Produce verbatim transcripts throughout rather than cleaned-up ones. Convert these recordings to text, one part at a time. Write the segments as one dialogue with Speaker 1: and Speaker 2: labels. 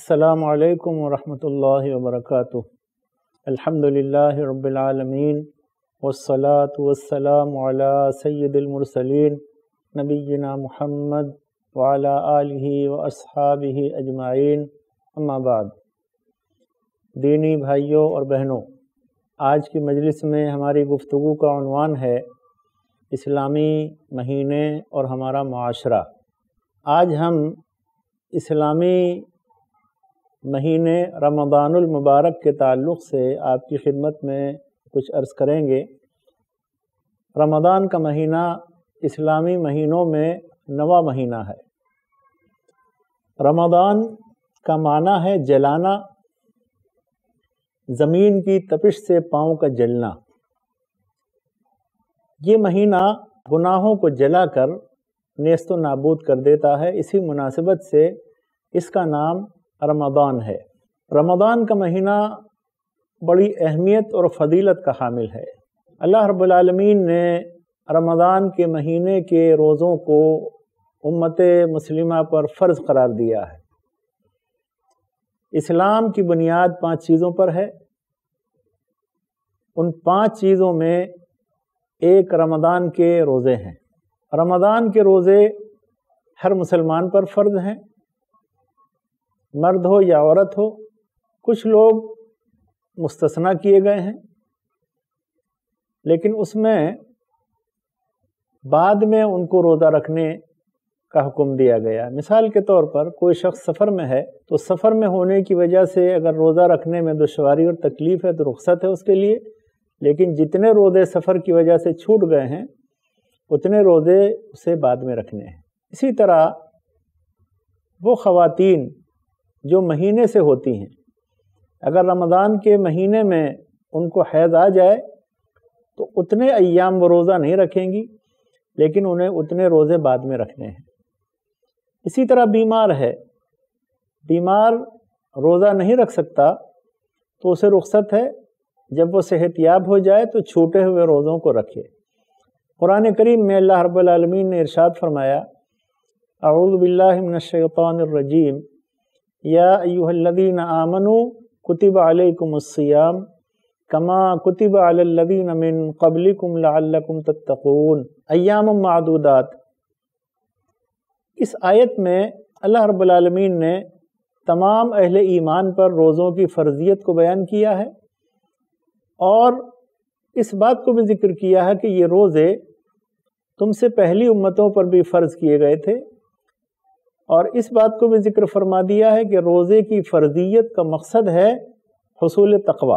Speaker 1: السلام علیکم ورحمۃ اللہ وبرکاتہ۔ الحمد للہ رب العالمین والصلاة والسلام علی سید المرسلین نبینا محمد وعلی آلہ واصحابہ اجمعین، اما بعد۔ دینی بھائیوں اور بہنوں، آج کی مجلس میں ہماری گفتگو کا عنوان ہے اسلامی مہینے اور ہمارا معاشرہ۔ آج ہم اسلامی مہینے رمضان المبارک کے تعلق سے آپ کی خدمت میں کچھ عرض کریں گے۔ رمضان کا مہینہ اسلامی مہینوں میں نواں مہینہ ہے۔ رمضان کا معنی ہے جلانا، زمین کی تپش سے پاؤں کا جلنا۔ یہ مہینہ گناہوں کو جلا کر نیست و نابود کر دیتا ہے، اسی مناسبت سے اس کا نام رمضان ہے۔ رمضان کا مہینہ بڑی اہمیت اور فضیلت کا حامل ہے۔ اللہ رب العالمین نے رمضان کے مہینے کے روزوں کو امت مسلمہ پر فرض قرار دیا ہے۔ اسلام کی بنیاد پانچ چیزوں پر ہے۔ ان پانچ چیزوں میں ایک رمضان کے روزے ہیں۔ رمضان کے روزے ہر مسلمان پر فرض ہیں، مرد ہو یا عورت ہو۔ کچھ لوگ مستثنیٰ کیے گئے ہیں، لیکن اس میں بعد میں ان کو روزہ رکھنے کا حکم دیا گیا۔ مثال کے طور پر کوئی شخص سفر میں ہے تو سفر میں ہونے کی وجہ سے اگر روزہ رکھنے میں دشواری اور تکلیف ہے تو رخصت ہے اس کے لیے، لیکن جتنے روزے سفر کی وجہ سے چھوٹ گئے ہیں اتنے روزے اسے بعد میں رکھنے ہیں۔ اسی طرح وہ خواتین جو مہینے سے ہوتی ہیں، اگر رمضان کے مہینے میں ان کو حیض آ جائے تو اتنے ایام وہ روزہ نہیں رکھیں گی، لیکن انہیں اتنے روزے بعد میں رکھنے ہیں۔ اسی طرح بیمار ہے، بیمار روزہ نہیں رکھ سکتا تو اسے رخصت ہے، جب وہ صحت یاب ہو جائے تو چھوٹے ہوئے روزوں کو رکھے۔ قرآن کریم میں اللہ رب العالمین نے ارشاد فرمایا، اعوذ باللہ من الشیطان الرجیم، یا ایھا الذین آمنوا کتب علیکم الصیام کما کتب علی الذین من قبلکم لعلکم تتقون ایام معدودات۔ اس آیت میں اللہ رب العالمین نے تمام اہل ایمان پر روزوں کی فرضیت کو بیان کیا ہے، اور اس بات کو بھی ذکر کیا ہے کہ یہ روزے تم سے پہلی امتوں پر بھی فرض کیے گئے تھے، اور اس بات کو بھی ذکر فرما دیا ہے کہ روزے کی فرضیت کا مقصد ہے حصول تقوی،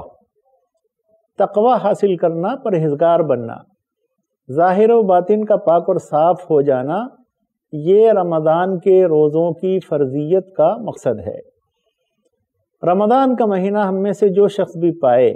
Speaker 1: تقوی حاصل کرنا، پرہیزگار بننا، ظاہر و باطن کا پاک اور صاف ہو جانا۔ یہ رمضان کے روزوں کی فرضیت کا مقصد ہے۔ رمضان کا مہینہ ہم میں سے جو شخص بھی پائے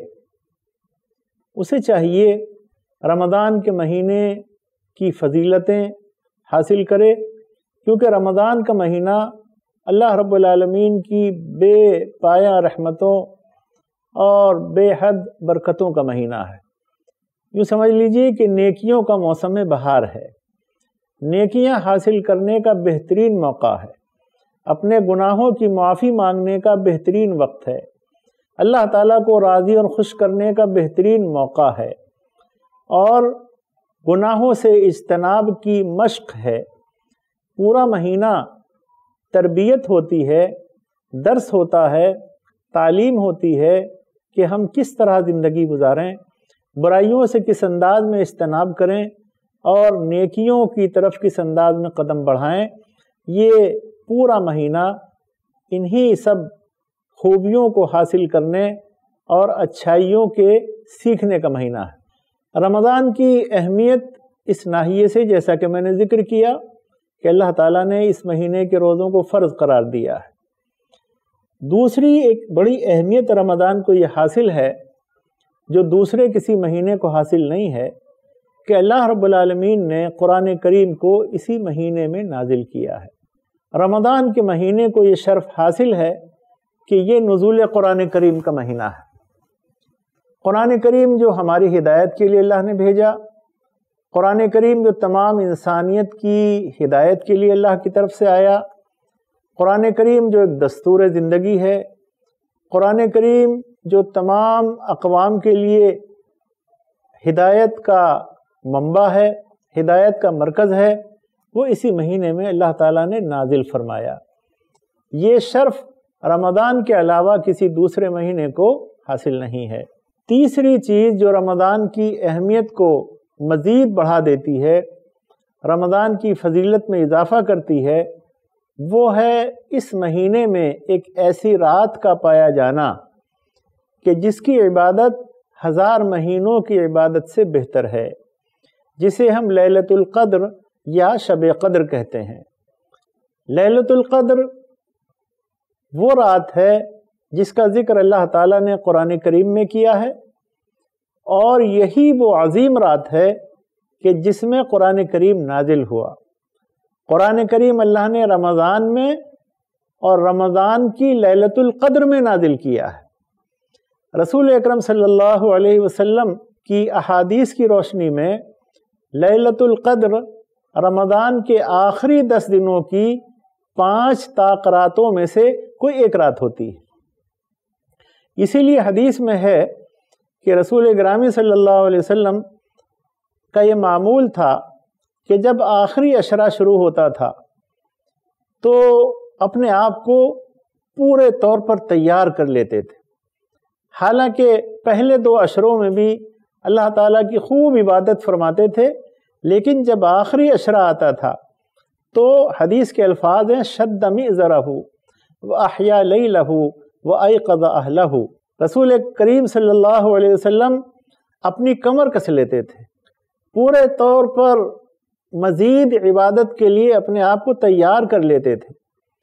Speaker 1: اسے چاہیے رمضان کے مہینے کی فضیلتیں حاصل کرے، کیونکہ رمضان کا مہینہ اللہ رب العالمین کی بے پایہ رحمتوں اور بے حد برکتوں کا مہینہ ہے۔ یوں سمجھ لیجئے کہ نیکیوں کا موسم بہار ہے، نیکیاں حاصل کرنے کا بہترین موقع ہے، اپنے گناہوں کی معافی مانگنے کا بہترین وقت ہے، اللہ تعالیٰ کو راضی اور خوش کرنے کا بہترین موقع ہے، اور گناہوں سے اجتناب کی مشق ہے۔ پورا مہینہ تربیت ہوتی ہے، درس ہوتا ہے، تعلیم ہوتی ہے کہ ہم کس طرح زندگی گزاریں، برائیوں سے کس انداز میں اجتناب کریں اور نیکیوں کی طرف کس انداز میں قدم بڑھائیں۔ یہ پورا مہینہ انہی سب خوبیوں کو حاصل کرنے اور اچھائیوں کے سیکھنے کا مہینہ ہے۔ رمضان کی اہمیت اس ناحیے سے، جیسا کہ میں نے ذکر کیا، کہ اللہ تعالیٰ نے اس مہینے کے روزوں کو فرض قرار دیا ہے۔ دوسری ایک بڑی اہمیت رمضان کو یہ حاصل ہے جو دوسرے کسی مہینے کو حاصل نہیں ہے، کہ اللہ رب العالمین نے قرآن کریم کو اسی مہینے میں نازل کیا ہے۔ رمضان کے مہینے کو یہ شرف حاصل ہے کہ یہ نزول قرآن کریم کا مہینہ ہے۔ قرآن کریم جو ہماری ہدایت کے لیے اللہ نے بھیجا، قرآن کریم جو تمام انسانیت کی ہدایت کے لیے اللہ کی طرف سے آیا، قرآن کریم جو ایک دستور زندگی ہے، قرآن کریم جو تمام اقوام کے لیے ہدایت کا منبع ہے، ہدایت کا مرکز ہے، وہ اسی مہینے میں اللہ تعالیٰ نے نازل فرمایا۔ یہ شرف رمضان کے علاوہ کسی دوسرے مہینے کو حاصل نہیں ہے۔ تیسری چیز جو رمضان کی اہمیت کو مزید بڑھا دیتی ہے، رمضان کی فضیلت میں اضافہ کرتی ہے، وہ ہے اس مہینے میں ایک ایسی رات کا پایا جانا کہ جس کی عبادت ہزار مہینوں کی عبادت سے بہتر ہے، جسے ہم لیلۃ القدر یا شب قدر کہتے ہیں۔ لیلۃ القدر وہ رات ہے جس کا ذکر اللہ تعالیٰ نے قرآن کریم میں کیا ہے، اور یہی وہ عظیم رات ہے کہ جس میں قرآن کریم نازل ہوا۔ قرآن کریم اللہ نے رمضان میں اور رمضان کی لیلۃ القدر میں نازل کیا ہے۔ رسول اکرم صلی اللہ علیہ وسلم کی احادیث کی روشنی میں لیلۃ القدر رمضان کے آخری دس دنوں کی پانچ طاق راتوں میں سے کوئی ایک رات ہوتی ہے۔ اسی لیے حدیث میں ہے کہ رسول گرامی صلی اللہ علیہ وسلم کا یہ معمول تھا کہ جب آخری عشرہ شروع ہوتا تھا تو اپنے آپ کو پورے طور پر تیار کر لیتے تھے۔ حالانکہ پہلے دو عشروں میں بھی اللہ تعالیٰ کی خوب عبادت فرماتے تھے، لیکن جب آخری عشرہ آتا تھا تو حدیث کے الفاظ ہیں شد مئزرہ وَأَحْيَا لَيْلَهُ وَأَيْقَظَ أَهْلَهُ۔ رسول کریم صلی اللہ علیہ وسلم اپنی کمر کس لیتے تھے، پورے طور پر مزید عبادت کے لیے اپنے آپ کو تیار کر لیتے تھے،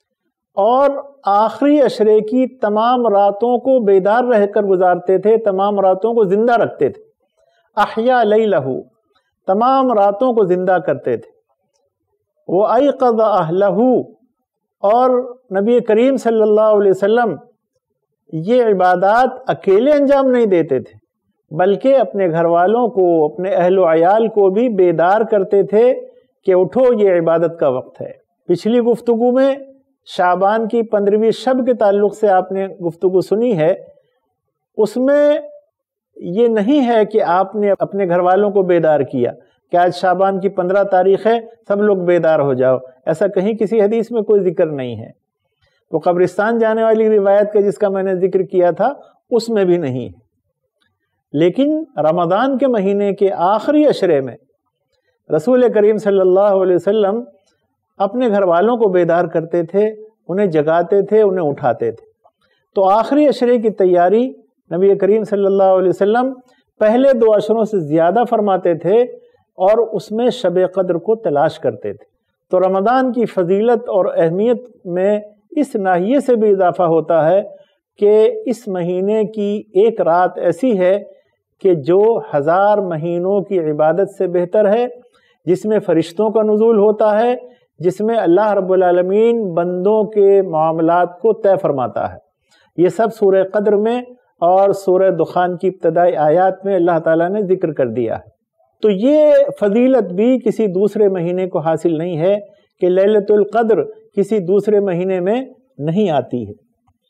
Speaker 1: اور آخری عشرے کی تمام راتوں کو بیدار رہ کر گزارتے تھے، تمام راتوں کو زندہ رکھتے تھے۔ احیا لیلہ، تمام راتوں کو زندہ کرتے تھے۔ وَأَيْقَظَ أَهْلَهُ، اور نبی کریم صلی اللہ علیہ وسلم یہ عبادات اکیلے انجام نہیں دیتے تھے، بلکہ اپنے گھر والوں کو، اپنے اہل و عیال کو بھی بیدار کرتے تھے کہ اٹھو، یہ عبادت کا وقت ہے۔ پچھلی گفتگو میں شعبان کی پندرہویں شب کے تعلق سے آپ نے گفتگو سنی ہے، اس میں یہ نہیں ہے کہ آپ نے اپنے گھر والوں کو بیدار کیا کہ آج شعبان کی پندرہ تاریخ ہے، سب لوگ بیدار ہو جاؤ، ایسا کہیں کسی حدیث میں کوئی ذکر نہیں ہے۔ وہ قبرستان جانے والی روایت کا جس کا میں نے ذکر کیا تھا اس میں بھی نہیں ہے، لیکن رمضان کے مہینے کے آخری عشرے میں رسول کریم صلی اللہ علیہ وسلم اپنے گھر والوں کو بیدار کرتے تھے، انہیں جگاتے تھے، انہیں اٹھاتے تھے۔ تو آخری عشرے کی تیاری نبی کریم صلی اللہ علیہ وسلم پہلے دو عشروں سے زیادہ فرماتے تھے، اور اس میں شب قدر کو تلاش کرتے تھے۔ تو رمضان کی فضیلت اور اہمیت میں اس ناحیے سے بھی اضافہ ہوتا ہے کہ اس مہینے کی ایک رات ایسی ہے کہ جو ہزار مہینوں کی عبادت سے بہتر ہے، جس میں فرشتوں کا نزول ہوتا ہے، جس میں اللہ رب العالمین بندوں کے معاملات کو طے فرماتا ہے۔ یہ سب سورہ قدر میں اور سورہ دخان کی ابتدائی آیات میں اللہ تعالیٰ نے ذکر کر دیا ہے۔ تو یہ فضیلت بھی کسی دوسرے مہینے کو حاصل نہیں ہے کہ لیلۃ القدر کسی دوسرے مہینے میں نہیں آتی ہے۔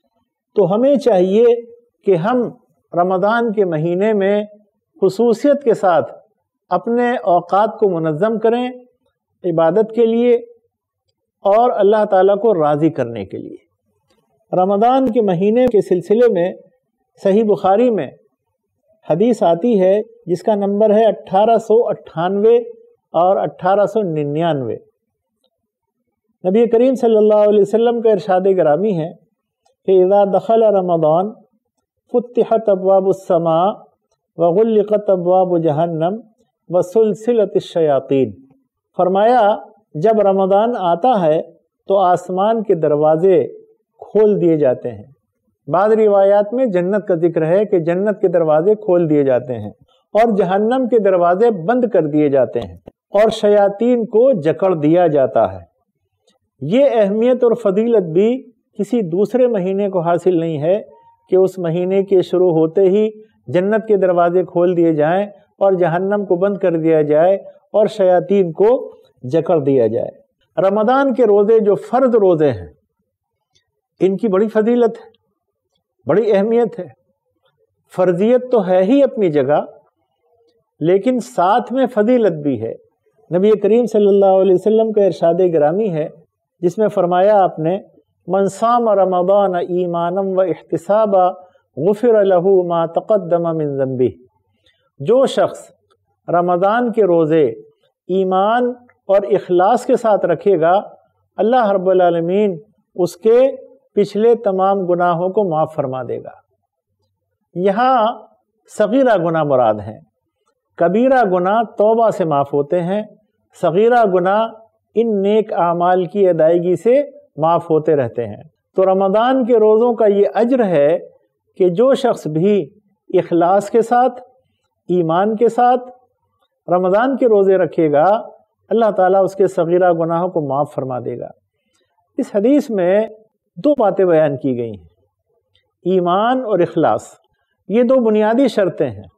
Speaker 1: تو ہمیں چاہیے کہ ہم رمضان کے مہینے میں خصوصیت کے ساتھ اپنے اوقات کو منظم کریں عبادت کے لیے اور اللہ تعالیٰ کو راضی کرنے کے لیے۔ رمضان کے مہینے کے سلسلے میں صحیح بخاری میں حدیث آتی ہے جس کا نمبر ہے اٹھارہ سو اٹھانوے اور اٹھارہ سو ننانوے۔ نبی کریم صلی اللہ علیہ وسلم کا ارشاد گرامی ہے کہ اذا دخل رمضان فتحت ابواب السماء وغلقت ابواب جہنم وسلسلت الشیاطین۔ فرمایا جب رمضان آتا ہے تو آسمان کے دروازے کھول دیے جاتے ہیں۔ بعض روایات میں جنت کا ذکر ہے کہ جنت کے دروازے کھول دیے جاتے ہیں اور جہنم کے دروازے بند کر دیے جاتے ہیں اور شیاطین کو جکڑ دیا جاتا ہے۔ یہ اہمیت اور فضیلت بھی کسی دوسرے مہینے کو حاصل نہیں ہے کہ اس مہینے کے شروع ہوتے ہی جنت کے دروازے کھول دیے جائیں اور جہنم کو بند کر دیا جائے اور شیاطین کو جکڑ دیا جائے۔ رمضان کے روزے جو فرض روزے ہیں ان کی بڑی فضیلت ہے، بڑی اہمیت ہے۔ فرضیت تو ہے ہی اپنی جگہ، لیکن ساتھ میں فضیلت بھی ہے۔ نبی کریم صلی اللہ علیہ وسلم کا ارشاد گرامی ہے جس میں فرمایا آپ نے، من صام رمضان ایمانا و احتسابا غفر له ما تقدم من ذنبه۔ جو شخص رمضان کے روزے ایمان اور اخلاص کے ساتھ رکھے گا، اللہ رب العالمین اس کے پچھلے تمام گناہوں کو معاف فرما دے گا۔ یہاں صغیرہ گناہ مراد ہیں، کبیرہ گناہ توبہ سے معاف ہوتے ہیں، صغیرہ گناہ ان نیک اعمال کی ادائیگی سے معاف ہوتے رہتے ہیں۔ تو رمضان کے روزوں کا یہ اجر ہے کہ جو شخص بھی اخلاص کے ساتھ، ایمان کے ساتھ رمضان کے روزے رکھے گا، اللہ تعالیٰ اس کے صغیرہ گناہوں کو معاف فرما دے گا۔ اس حدیث میں دو باتیں بیان کی گئی ہیں، ایمان اور اخلاص، یہ دو بنیادی شرطیں ہیں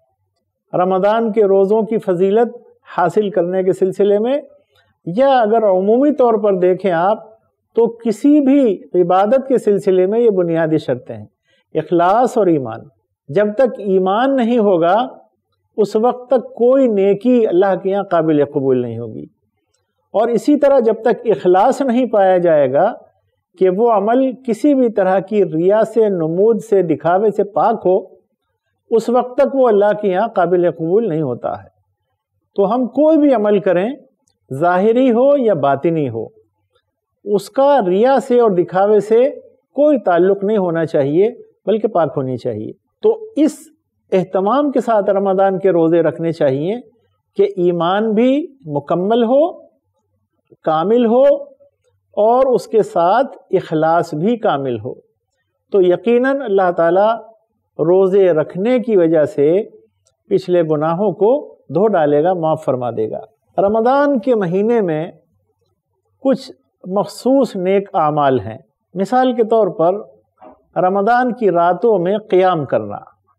Speaker 1: رمضان کے روزوں کی فضیلت حاصل کرنے کے سلسلے میں، یا اگر عمومی طور پر دیکھیں آپ تو کسی بھی عبادت کے سلسلے میں یہ بنیادی شرطیں ہیں، اخلاص اور ایمان۔ جب تک ایمان نہیں ہوگا اس وقت تک کوئی نیکی اللہ کے یہاں قابل قبول نہیں ہوگی، اور اسی طرح جب تک اخلاص نہیں پایا جائے گا کہ وہ عمل کسی بھی طرح کی ریا سے، نمود سے، دکھاوے سے پاک ہو، اس وقت تک وہ اللہ کے یہاں قابل قبول نہیں ہوتا ہے۔ تو ہم کوئی بھی عمل کریں، ظاہری ہو یا باطنی ہو، اس کا ریا سے اور دکھاوے سے کوئی تعلق نہیں ہونا چاہیے، بلکہ پاک ہونی چاہیے۔ تو اس اہتمام کے ساتھ رمضان کے روزے رکھنے چاہیے کہ ایمان بھی مکمل ہو، کامل ہو، اور اس کے ساتھ اخلاص بھی کامل ہو۔ تو یقیناً اللہ تعالیٰ روزے رکھنے کی وجہ سے پچھلے گناہوں کو دھو ڈالے گا، معاف فرما دے گا۔ رمضان کے مہینے میں کچھ مخصوص نیک اعمال ہیں۔ مثال کے طور پر رمضان کی راتوں میں قیام کرنا۔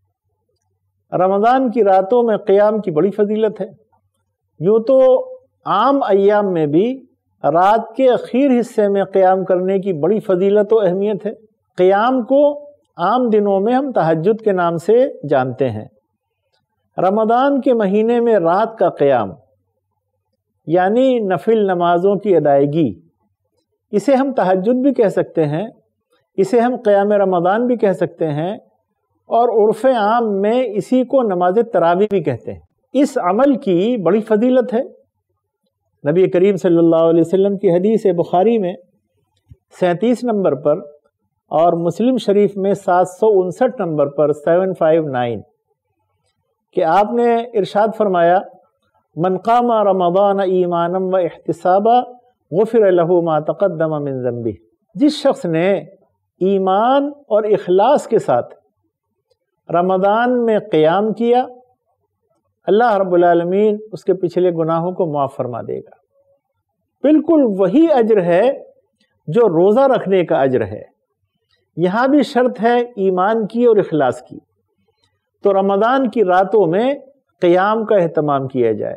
Speaker 1: رمضان کی راتوں میں قیام کی بڑی فضیلت ہے۔ یوں تو عام ایام میں بھی رات کے اخیر حصے میں قیام کرنے کی بڑی فضیلت و اہمیت ہے۔ قیام کو عام دنوں میں ہم تہجد کے نام سے جانتے ہیں۔ رمضان کے مہینے میں رات کا قیام یعنی نفل نمازوں کی ادائیگی، اسے ہم تہجد بھی کہہ سکتے ہیں، اسے ہم قیام رمضان بھی کہہ سکتے ہیں، اور عرف عام میں اسی کو نماز تراویح بھی کہتے ہیں۔ اس عمل کی بڑی فضیلت ہے۔ نبی کریم صلی اللہ علیہ وسلم کی حدیث بخاری میں سینتیس نمبر پر اور مسلم شریف میں سات سو انسٹھ نمبر پر سیون فائیو نائن کہ آپ نے ارشاد فرمایا، من قام رمضان ایمانا و احتسابا غفر له ما تقدم من ذنبه۔ جس شخص نے ایمان اور اخلاص کے ساتھ رمضان میں قیام کیا، اللہ رب العالمین اس کے پچھلے گناہوں کو معاف فرما دے گا۔ بالکل وہی اجر ہے جو روزہ رکھنے کا اجر ہے۔ یہاں بھی شرط ہے ایمان کی اور اخلاص کی۔ تو رمضان کی راتوں میں قیام کا اہتمام کیا جائے۔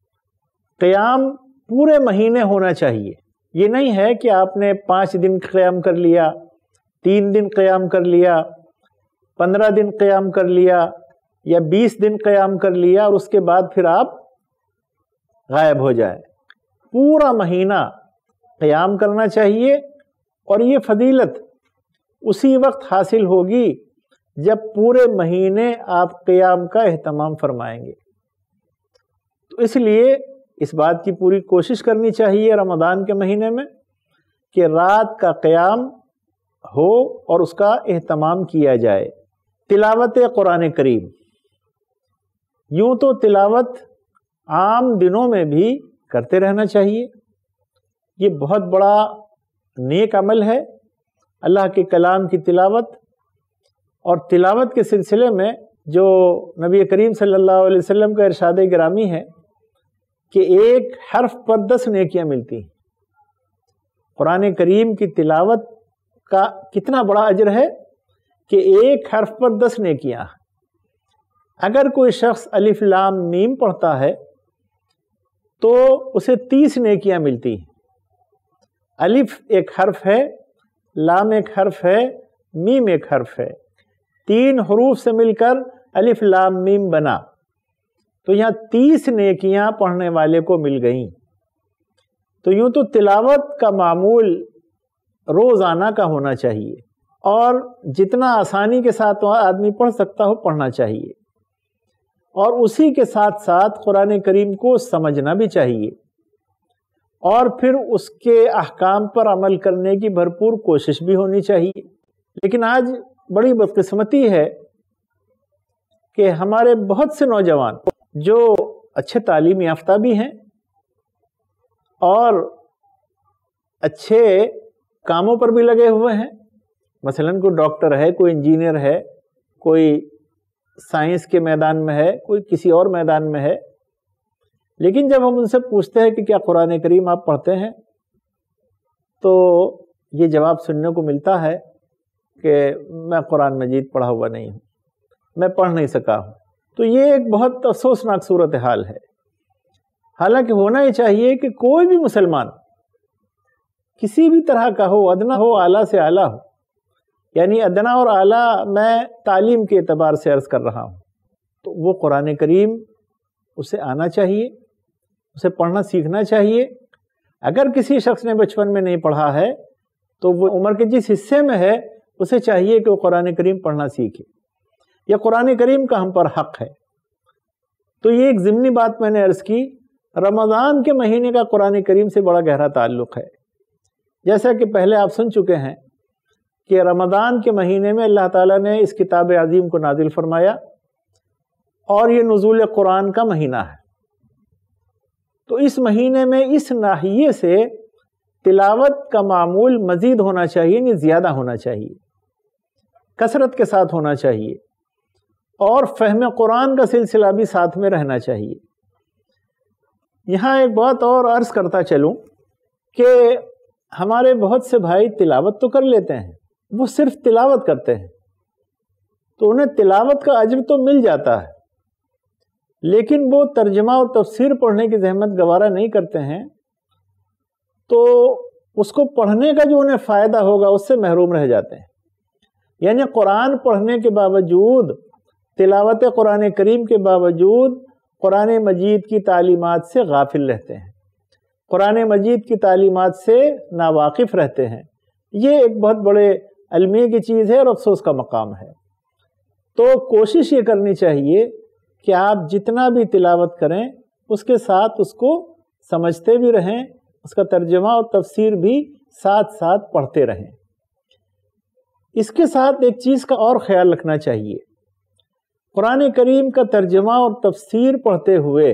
Speaker 1: قیام پورے مہینے ہونا چاہیے۔ یہ نہیں ہے کہ آپ نے پانچ دن قیام کر لیا، تین دن قیام کر لیا، پندرہ دن قیام کر لیا، یا بیس دن قیام کر لیا اور اس کے بعد پھر آپ غائب ہو جائیں۔ پورا مہینہ قیام کرنا چاہیے، اور یہ فضیلت اسی وقت حاصل ہوگی جب پورے مہینے آپ قیام کا اہتمام فرمائیں گے۔ تو اس لیے اس بات کی پوری کوشش کرنی چاہیے رمضان کے مہینے میں کہ رات کا قیام ہو اور اس کا اہتمام کیا جائے۔ تلاوت قرآن کریم، یوں تو تلاوت عام دنوں میں بھی کرتے رہنا چاہیے، یہ بہت بڑا نیک عمل ہے، اللہ کے کلام کی تلاوت۔ اور تلاوت کے سلسلے میں جو نبی کریم صلی اللہ علیہ وسلم کا ارشاد گرامی ہے کہ ایک حرف پر دس نیکیاں ملتی ہیں۔ قرآن کریم کی تلاوت کا کتنا بڑا اجر ہے کہ ایک حرف پر دس نیکیاں۔ اگر کوئی شخص الف لام میم پڑھتا ہے تو اسے تیس نیکیاں ملتی ہیں۔ الف ایک حرف ہے، لام ایک حرف ہے، میم ایک حرف ہے، تین حروف سے مل کر الف لام میم بنا، تو یہاں تیس نیکیاں پڑھنے والے کو مل گئیں۔ تو یوں تو تلاوت کا معمول روزانہ کا ہونا چاہیے، اور جتنا آسانی کے ساتھ آدمی پڑھ سکتا ہو پڑھنا چاہیے، اور اسی کے ساتھ ساتھ قرآن کریم کو سمجھنا بھی چاہیے، اور پھر اس کے احکام پر عمل کرنے کی بھرپور کوشش بھی ہونی چاہیے۔ لیکن آج بڑی بدقسمتی ہے کہ ہمارے بہت سے نوجوان جو اچھے تعلیم یافتہ بھی ہیں اور اچھے کاموں پر بھی لگے ہوئے ہیں، مثلاً کوئی ڈاکٹر ہے، کوئی انجینئر ہے، کوئی سائنس کے میدان میں ہے، کوئی کسی اور میدان میں ہے، لیکن جب ہم ان سے پوچھتے ہیں کہ کیا قرآن کریم آپ پڑھتے ہیں، تو یہ جواب سننے کو ملتا ہے کہ میں قرآن مجید پڑھا ہوا نہیں ہوں، میں پڑھ نہیں سکا ہوں۔ تو یہ ایک بہت افسوسناک صورتحال ہے۔ حالانکہ ہونا ہی چاہیے کہ کوئی بھی مسلمان کسی بھی طرح کا ہو، ادنا ہو اعلیٰ سے اعلیٰ ہو، یعنی ادنا اور اعلیٰ میں تعلیم کے اعتبار سے عرض کر رہا ہوں، تو وہ قرآن کریم اسے آنا چاہیے، اسے پڑھنا سیکھنا چاہیے۔ اگر کسی شخص نے بچپن میں نہیں پڑھا ہے تو وہ عمر کے جس حصے میں ہے اسے چاہیے کہ وہ قرآن کریم پڑھنا سیکھے، یا قرآن کریم کا ہم پر حق ہے۔ تو یہ ایک ضمنی بات میں نے عرض کی، رمضان کے مہینے کا قرآن کریم سے بڑا گہرا تعلق ہے۔ جیسا کہ پہلے آپ سن چکے ہیں کہ رمضان کے مہینے میں اللہ تعالیٰ نے اس کتاب عظیم کو نازل فرمایا، اور یہ نزول قرآن کا مہینہ ہے۔ تو اس مہینے میں اس ناحیے سے تلاوت کا معمول مزید ہونا چاہیے، یعنی زیادہ ہونا چاہیے، کثرت کے ساتھ ہونا چاہیے، اور فہم قرآن کا سلسلہ بھی ساتھ میں رہنا چاہیے۔ یہاں ایک بات اور عرض کرتا چلوں کہ ہمارے بہت سے بھائی تلاوت تو کر لیتے ہیں، وہ صرف تلاوت کرتے ہیں، تو انہیں تلاوت کا اجر تو مل جاتا ہے، لیکن وہ ترجمہ اور تفسیر پڑھنے کی زحمت گوارا نہیں کرتے ہیں، تو اس کو پڑھنے کا جو انہیں فائدہ ہوگا اس سے محروم رہ جاتے ہیں۔ یعنی قرآن پڑھنے کے باوجود، تلاوت قرآن کریم کے باوجود قرآن مجید کی تعلیمات سے غافل رہتے ہیں، قرآن مجید کی تعلیمات سے ناواقف رہتے ہیں۔ یہ ایک بہت بڑے المیہ کی چیز ہے اور افسوس کا مقام ہے۔ تو کوشش یہ کرنی چاہیے کہ آپ جتنا بھی تلاوت کریں اس کے ساتھ اس کو سمجھتے بھی رہیں، اس کا ترجمہ اور تفسیر بھی ساتھ ساتھ پڑھتے رہیں۔ اس کے ساتھ ایک چیز کا اور خیال رکھنا چاہیے، قرآن کریم کا ترجمہ اور تفسیر پڑھتے ہوئے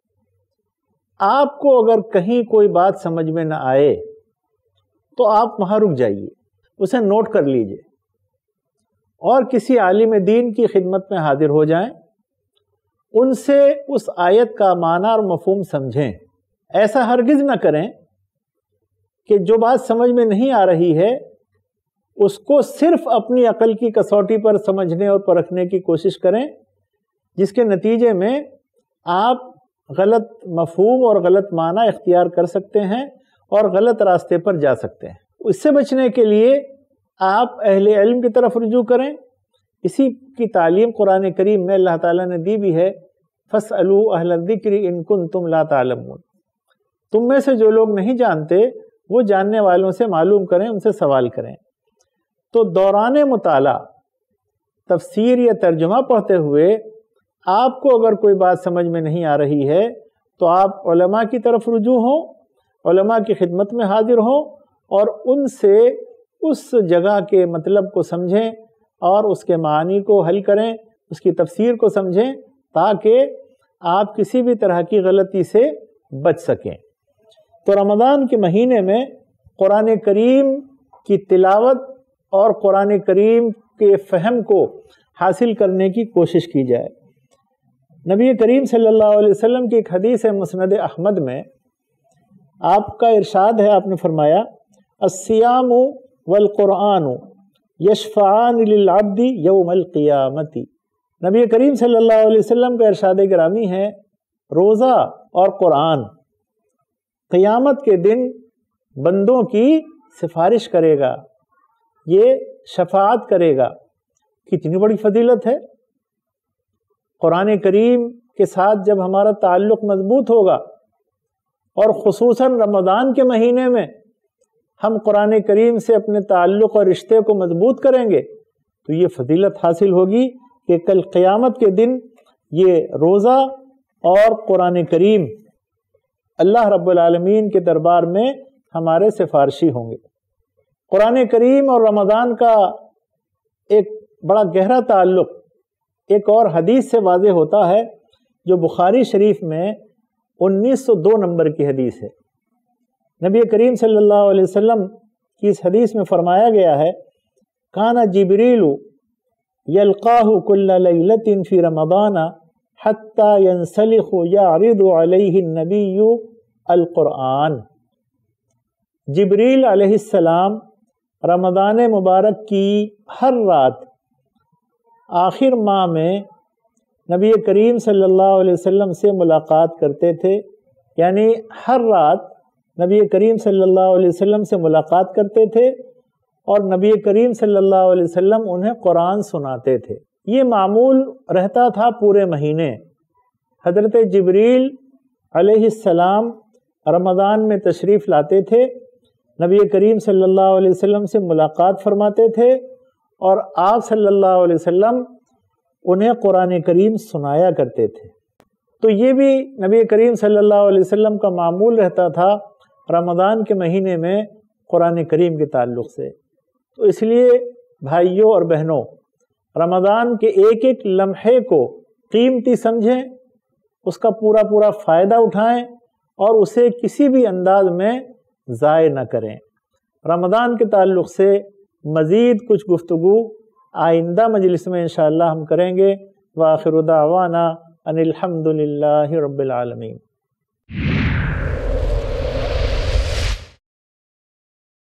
Speaker 1: آپ کو اگر کہیں کوئی بات سمجھ میں نہ آئے تو آپ وہاں رک جائیے، اسے نوٹ کر لیجئے، اور کسی عالم دین کی خدمت میں حاضر ہو جائیں، ان سے اس آیت کا معنی اور مفہوم سمجھیں۔ ایسا ہرگز نہ کریں کہ جو بات سمجھ میں نہیں آ رہی ہے اس کو صرف اپنی عقل کی کسوٹی پر سمجھنے اور پرکھنے کی کوشش کریں، جس کے نتیجے میں آپ غلط مفہوم اور غلط معنی اختیار کر سکتے ہیں اور غلط راستے پر جا سکتے ہیں۔ اس سے بچنے کے لیے آپ اہل علم کی طرف رجوع کریں۔ اسی کی تعلیم قرآن کریم میں اللہ تعالیٰ نے دی بھی ہے، فَاسْأَلُوا أَهْلَ الذِّكْرِ إِن كُنتُمْ لَا تَعْلَمُونَ۔ تم میں سے جو لوگ نہیں جانتے وہ جاننے والوں سے معلوم کریں، ان سے سوال کریں۔ تو دوران مطالعہ تفسیر یا ترجمہ پڑھتے ہوئے آپ کو اگر کوئی بات سمجھ میں نہیں آ رہی ہے تو آپ علماء کی طرف رجوع ہوں، علماء کی خدمت میں حاضر ہوں، اور ان سے اس جگہ کے مطلب کو سمجھیں اور اس کے معنی کو حل کریں، اس کی تفسیر کو سمجھیں، تاکہ آپ کسی بھی طرح کی غلطی سے بچ سکیں۔ تو رمضان کے مہینے میں قرآن کریم کی تلاوت اور قرآن کریم کے فہم کو حاصل کرنے کی کوشش کی جائے۔ نبی کریم صلی اللہ علیہ وسلم کی ایک حدیث ہے مسند احمد میں، آپ کا ارشاد ہے، آپ نے فرمایا الصیام والقرآن یشفعان للعبد یوم القیامت۔ نبی کریم صلی اللہ علیہ وسلم کا ارشاد گرامی ہے، روزہ اور قرآن قیامت کے دن بندوں کی سفارش کرے گا، یہ شفاعت کرے گا۔ کتنی بڑی فضیلت ہے۔ قرآن کریم کے ساتھ جب ہمارا تعلق مضبوط ہوگا اور خصوصاً رمضان کے مہینے میں ہم قرآن کریم سے اپنے تعلق اور رشتے کو مضبوط کریں گے تو یہ فضیلت حاصل ہوگی کہ کل قیامت کے دن یہ روزہ اور قرآن کریم اللہ رب العالمین کے دربار میں ہمارے سفارشی ہوں گے۔ قرآن کریم اور رمضان کا ایک بڑا گہرا تعلق ایک اور حدیث سے واضح ہوتا ہے جو بخاری شریف میں انیس سو دو نمبر کی حدیث ہے۔ نبی کریم صلی اللہ علیہ وسلم کی اس حدیث میں فرمایا گیا ہے کانا جبریل یلقاہ کل لیلۃ فی رمضان حتی ینسلخ یعرض علیہ النبی القرآن۔ جبریل علیہ السلام رمضان مبارک کی ہر رات آخر ماہ میں نبی کریم صلی اللہ علیہ وسلم سے ملاقات کرتے تھے، یعنی ہر رات نبی کریم صلی اللہ علیہ وسلم سے ملاقات کرتے تھے اور نبی کریم صلی اللہ علیہ وسلم انہیں قرآن سناتے تھے۔ یہ معمول رہتا تھا پورے مہینے۔ حضرت جبریل علیہ السلام رمضان میں تشریف لاتے تھے، نبی کریم صلی اللہ علیہ وسلم سے ملاقات فرماتے تھے اور آپ صلی اللہ علیہ وسلم انہیں قرآن کریم سنایا کرتے تھے۔ تو یہ بھی نبی کریم صلی اللہ علیہ وسلم کا معمول رہتا تھا رمضان کے مہینے میں قرآن کریم کے تعلق سے۔ تو اس لیے بھائیوں اور بہنوں، رمضان کے ایک ایک لمحے کو قیمتی سمجھیں، اس کا پورا پورا فائدہ اٹھائیں اور اسے کسی بھی انداز میں ضائع نہ کریں۔ رمضان کے تعلق سے مزید کچھ گفتگو آئندہ مجلس میں انشاءاللہ ہم کریں گے۔ وآخر دعوانا ان الحمد للہ رب العالمین۔